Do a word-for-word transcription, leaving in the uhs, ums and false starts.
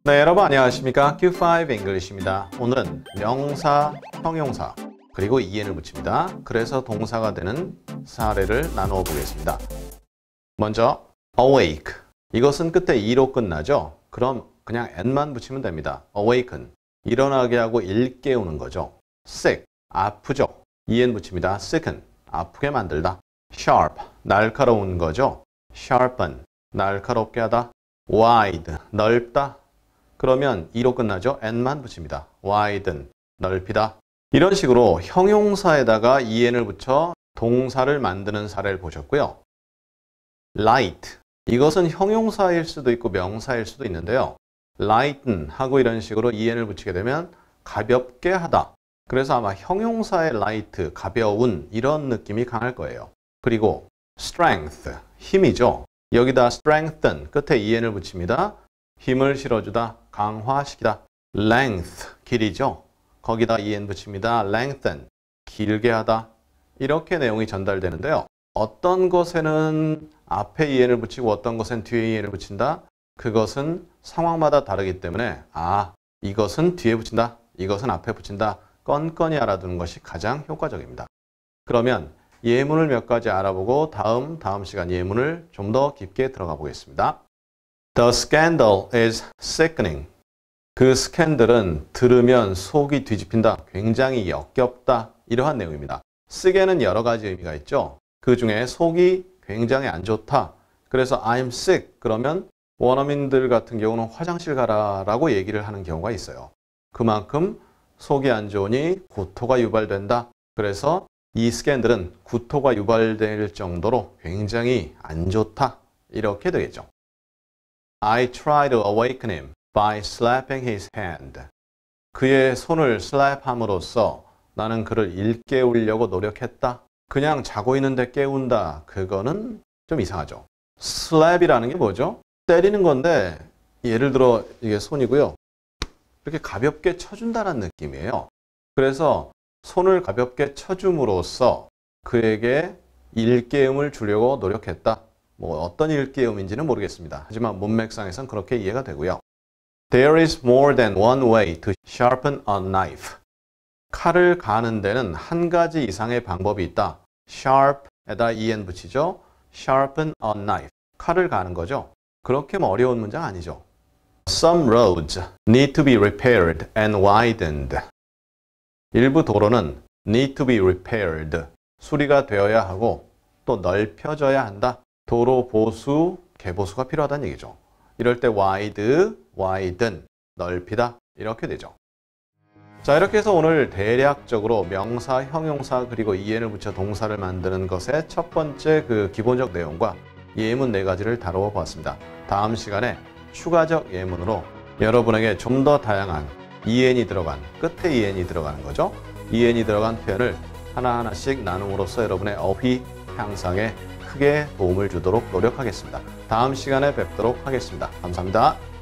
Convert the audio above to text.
네, 여러분 안녕하십니까? 큐 파이브 잉글리시입니다. 오늘은 명사, 형용사, 그리고 이엔을 붙입니다. 그래서 동사가 되는 사례를 나누어 보겠습니다. 먼저 awake. 이것은 끝에 e로 끝나죠? 그럼 그냥 n만 붙이면 됩니다. awaken. 일어나게 하고 일깨우는 거죠. sick. 아프죠? en 붙입니다. sicken. 아프게 만들다. sharp. 날카로운 거죠? sharpen. 날카롭게 하다. wide. 넓다. 그러면 e로 끝나죠? n만 붙입니다. widen. 넓히다. 이런 식으로 형용사에다가 en을 붙여 동사를 만드는 사례를 보셨고요. light. 이것은 형용사일 수도 있고 명사일 수도 있는데요. lighten 하고 이런 식으로 en을 붙이게 되면 가볍게 하다. 그래서 아마 형용사의 light, 가벼운 이런 느낌이 강할 거예요. 그리고 strength, 힘이죠. 여기다 strengthen, 끝에 en을 붙입니다. 힘을 실어주다, 강화시키다. length, 길이죠. 거기다 en 붙입니다. lengthen, 길게 하다. 이렇게 내용이 전달되는데요. 어떤 것에는 앞에 en을 붙이고 어떤 것엔 뒤에 en을 붙인다. 그것은 상황마다 다르기 때문에 아, 이것은 뒤에 붙인다. 이것은 앞에 붙인다. 건건히 알아두는 것이 가장 효과적입니다. 그러면 예문을 몇 가지 알아보고 다음 다음 시간 예문을 좀 더 깊게 들어가 보겠습니다. The scandal is sickening. 그 스캔들은 들으면 속이 뒤집힌다. 굉장히 역겹다. 이러한 내용입니다. 쓰게는 여러 가지 의미가 있죠. 그 중에 속이 굉장히 안 좋다. 그래서 I'm sick. 그러면 원어민들 같은 경우는 화장실 가라라고 얘기를 하는 경우가 있어요. 그만큼 속이 안 좋으니 구토가 유발된다. 그래서 이 스캔들은 구토가 유발될 정도로 굉장히 안 좋다. 이렇게 되겠죠. I try to awaken him by slapping his hand. 그의 손을 슬랩함으로써 나는 그를 일깨우려고 노력했다. 그냥 자고 있는데 깨운다. 그거는 좀 이상하죠. slap이라는 게 뭐죠? 때리는 건데 예를 들어 이게 손이고요. 이렇게 가볍게 쳐준다는 느낌이에요. 그래서 손을 가볍게 쳐줌으로써 그에게 일깨움을 주려고 노력했다. 뭐 어떤 일깨움인지는 모르겠습니다. 하지만 문맥상에선 그렇게 이해가 되고요. There is more than one way to sharpen a knife. 칼을 가는 데는 한 가지 이상의 방법이 있다. sharp에다 en 붙이죠. sharpen a knife. 칼을 가는 거죠. 그렇게 뭐 어려운 문장 아니죠. Some roads need to be repaired and widened. 일부 도로는 need to be repaired. 수리가 되어야 하고 또 넓혀져야 한다. 도로 보수, 개보수가 필요하다는 얘기죠. 이럴 때 wide, widen, 넓히다 이렇게 되죠. 자, 이렇게 해서 오늘 대략적으로 명사, 형용사 그리고 en을 붙여 동사를 만드는 것의 첫 번째 그 기본적 내용과 예문 네 가지를 다루어 보았습니다. 다음 시간에 추가적 예문으로 여러분에게 좀 더 다양한 en이 들어간, 끝에 en이 들어가는 거죠. en이 들어간 표현을 하나하나씩 나눔으로써 여러분의 어휘 향상에 크게 도움을 주도록 노력하겠습니다. 다음 시간에 뵙도록 하겠습니다. 감사합니다.